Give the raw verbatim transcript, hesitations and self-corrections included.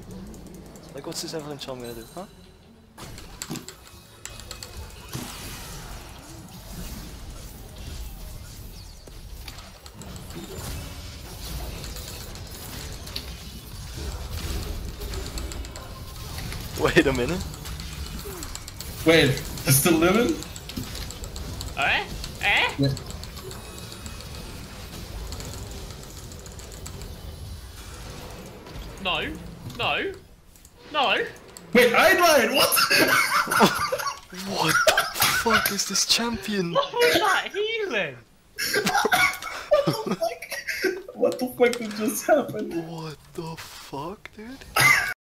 Like, what's this Evelyn charm gonna do, huh? Wait a minute. Wait, he's still living? Eh? Eh? Yeah. No. No. No. Wait, I died! What? What the fuck is this champion? What was that healing? What the fuck? What the fuck did just happen? What the fuck, dude?